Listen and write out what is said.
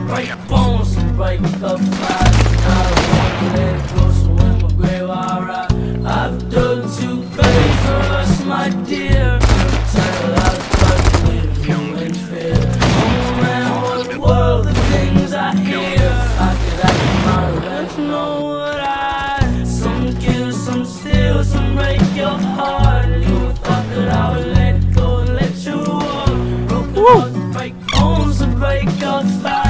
break bones, to break up fires. I don't wanna let it go, so in my grave I ride. I've dug 2 graves for us, my dear. Title out of perfectly human fear. Oh man, what the world, the things I hear. If I could act my revenge, know what I. Some kill, some steal, some break your heart. You thought that I would let go and let you walk. Broken hearts break bones, to break up fire.